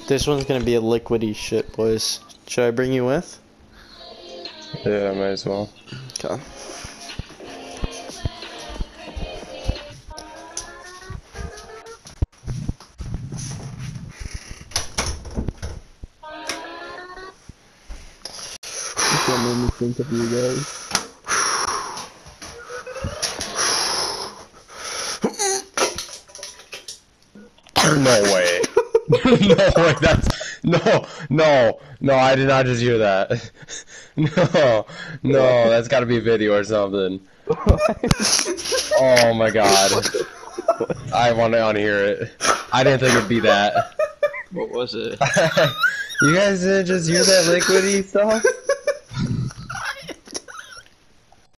This one's gonna be a liquidy shit, boys. Should I bring you with? Yeah, might as well. Okay. That made me think of you guys. No way. No way, that's... No, I did not just hear that. No, that's gotta be a video or something. Oh my god. I want to unhear it. I didn't think it'd be that. What was it? You guys didn't just hear that liquidy stuff?